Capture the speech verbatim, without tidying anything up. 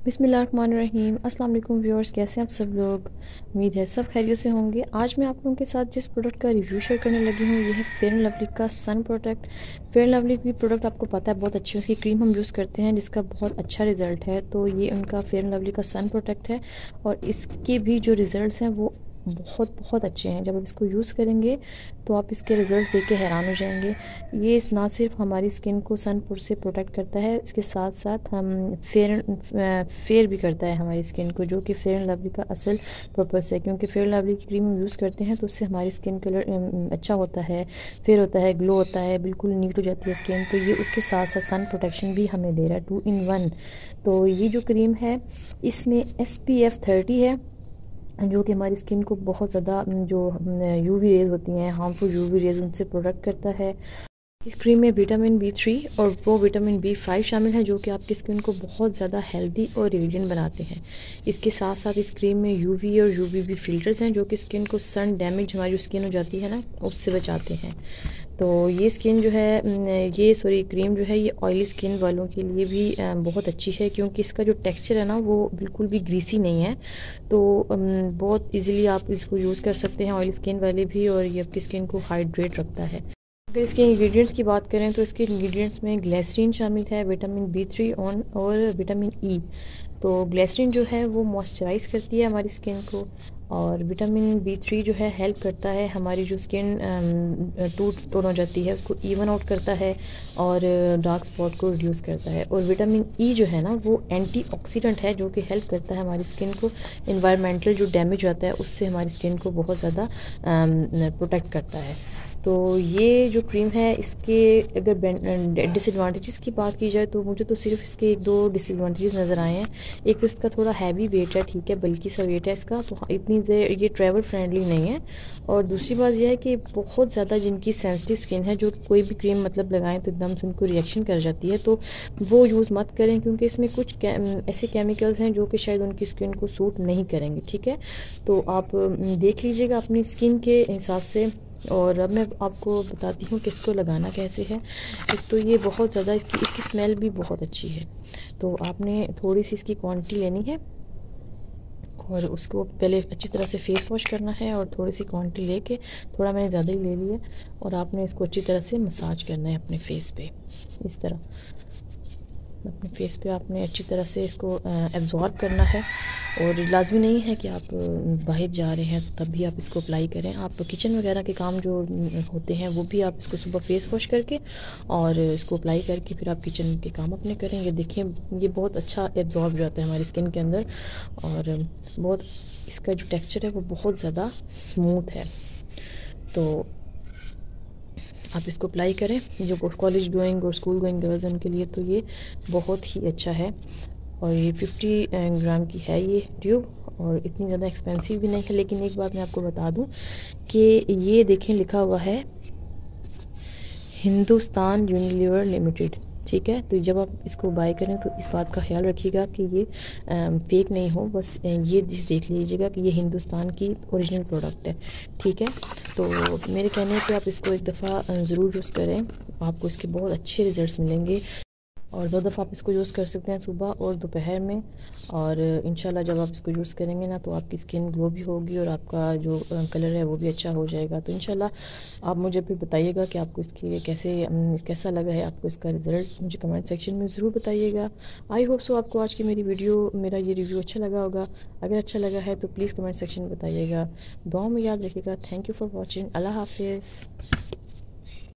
बिस्मिल्लाहिर्रहमानिर्रहीम। अस्सलाम वालेकुम व्यूअर्स, कैसे हैं आप सब लोग। उम्मीद है सब खैरियत से होंगे। आज मैं आप लोगों के साथ जिस प्रोडक्ट का रिव्यू शेयर करने लगी हूँ ये है फेयर एंड लवली का sun protect. Fair and Lovely की प्रोडक्ट आपको पता है बहुत अच्छी है, उसकी क्रीम हम यूज़ करते हैं जिसका बहुत अच्छा रिजल्ट है। तो ये उनका फेयर एंड लवली का सन प्रोटेक्ट है और इसके भी जो रिज़ल्ट हैं वो बहुत बहुत अच्छे हैं। जब आप इसको यूज़ करेंगे तो आप इसके रिज़ल्ट देख के हैरान हो जाएंगे। ये ना सिर्फ हमारी स्किन को सनपुर से प्रोटेक्ट करता है, इसके साथ साथ हम फेयर फेयर भी करता है हमारी स्किन को, जो कि फेयर एंड लवली का असल पर्पस है। क्योंकि फेयर एंड लवली की क्रीम हम यूज़ करते हैं तो उससे हमारी स्किन कलर अच्छा होता है, फेयर होता है, ग्लो होता है, बिल्कुल नीट हो जाती है स्किन। तो ये उसके साथ साथ सन प्रोटेक्शन भी हमें दे रहा है, टू इन वन। तो ये जो क्रीम है इसमें एस पी एफ थर्टी है, जो कि हमारी स्किन को बहुत ज़्यादा जो यूवी रेज होती हैं, हार्मफुल यूवी रेज, उनसे प्रोटेक्ट करता है। इस क्रीम में विटामिन बी थ्री और प्रो विटामिन बी फाइव शामिल है, जो कि आपकी स्किन को बहुत ज़्यादा हेल्दी और रेडिएंट बनाते हैं। इसके साथ साथ इस क्रीम में यूवी और यूवीबी फिल्टर्स हैं, जो कि स्किन को सन डैमेज, हमारी जो स्किन हो जाती है ना, उससे बचाते हैं। तो ये स्किन जो है, ये सॉरी क्रीम जो है, ये ऑयली स्किन वालों के लिए भी बहुत अच्छी है, क्योंकि इसका जो टेक्सचर है ना वो बिल्कुल भी ग्रीसी नहीं है। तो बहुत इजीली आप इसको यूज़ कर सकते हैं, ऑयली स्किन वाले भी, और ये आपकी स्किन को हाइड्रेट रखता है। अगर इसके इंग्रेडिएंट्स की बात करें तो इसके इंग्रेडिएंट्स में ग्लिसरीन शामिल है, विटामिन बी थ्री ऑन और विटामिन ई। तो ग्लिसरीन जो है वो मॉइस्चराइज करती है हमारी स्किन को, और विटामिन बी थ्री जो है हेल्प करता है हमारी जो स्किन टू टोन हो जाती है उसको इवन आउट करता है और डार्क स्पॉट को रिड्यूस करता है। और विटामिन ई जो है ना वो एंटीऑक्सीडेंट है, जो कि हेल्प करता है हमारी स्किन को इन्वायरमेंटल जो डैमेज होता है उससे हमारी स्किन को बहुत ज़्यादा प्रोटेक्ट करता है। तो ये जो क्रीम है इसके अगर डिसएडवांटेजेस की बात की जाए तो मुझे तो सिर्फ इसके एक दो डिसएडवांटेजेस नज़र आए हैं। एक तो इसका थोड़ा हैवी वेट है, ठीक है, बल्कि सा वेट है इसका, तो इतनी देर ये ट्रैवल फ्रेंडली नहीं है। और दूसरी बात यह है कि बहुत ज़्यादा जिनकी सेंसिटिव स्किन है, जो कोई भी क्रीम मतलब लगाएं तो एकदम से उनको रिएक्शन कर जाती है, तो वो यूज़ मत करें, क्योंकि इसमें कुछ ऐसे केमिकल्स हैं जो कि शायद उनकी स्किन को सूट नहीं करेंगे, ठीक है। तो आप देख लीजिएगा अपनी स्किन के हिसाब से। और अब मैं आपको बताती हूँ कि इसको लगाना कैसे है। एक तो ये बहुत ज़्यादा इसकी इसकी स्मेल भी बहुत अच्छी है। तो आपने थोड़ी सी इसकी क्वांटिटी लेनी है और उसको पहले अच्छी तरह से फेस वॉश करना है, और थोड़ी सी क्वांटिटी लेके, थोड़ा मैंने ज़्यादा ही ले लिया, और आपने इसको अच्छी तरह से मसाज करना है अपने फेस पे, इस तरह अपने फेस पे आपने अच्छी तरह से इसको एब्जॉर्ब करना है। और लाजमी नहीं है कि आप बाहर जा रहे हैं तब भी आप इसको अप्लाई करें, आप किचन वगैरह के काम जो होते हैं वो भी आप इसको सुबह फेस वॉश करके और इसको अप्लाई करके फिर आप किचन के काम अपने करेंगे। देखिए ये बहुत अच्छा एब्जॉर्ब जाता है हमारी स्किन के अंदर, और बहुत इसका जो टेक्स्चर है वो बहुत ज़्यादा स्मूथ है। तो आप इसको अप्लाई करें, जो कॉलेज गोइंग और स्कूल गोइंग गर्ल्स हैं उनके लिए तो ये बहुत ही अच्छा है। और ये फिफ्टी ग्राम की है ये ट्यूब, और इतनी ज़्यादा एक्सपेंसिव भी नहीं है। लेकिन एक बात मैं आपको बता दूं कि ये देखें लिखा हुआ है हिंदुस्तान यूनिलीवर लिमिटेड, ठीक है। तो जब आप इसको बाय करें तो इस बात का ख्याल रखिएगा कि ये फेक नहीं हो, बस ये चीज़ देख लीजिएगा कि ये हिंदुस्तान की ओरिजिनल प्रोडक्ट है, ठीक है। तो मेरे कहने पे आप इसको एक दफ़ा ज़रूर यूज़ करें, आपको इसके बहुत अच्छे रिजल्ट्स मिलेंगे। और दो दफ़ा आप इसको यूज़ कर सकते हैं, सुबह और दोपहर में। और इंशाल्लाह जब आप इसको यूज़ करेंगे ना तो आपकी स्किन ग्लो भी होगी और आपका जो कलर है वो भी अच्छा हो जाएगा। तो इंशाल्लाह आप मुझे फिर बताइएगा कि आपको इसकी कैसे कैसा लगा है, आपको इसका रिज़ल्ट मुझे कमेंट सेक्शन में ज़रूर बताइएगा। आई होप सो आपको आज की मेरी वीडियो, मेरा ये रिव्यू अच्छा लगा होगा। अगर अच्छा लगा है तो प्लीज़ कमेंट सेक्शन में बताइएगा। दुआ में याद रखिएगा। Thank you for watching. अल्लाह हाफिज़।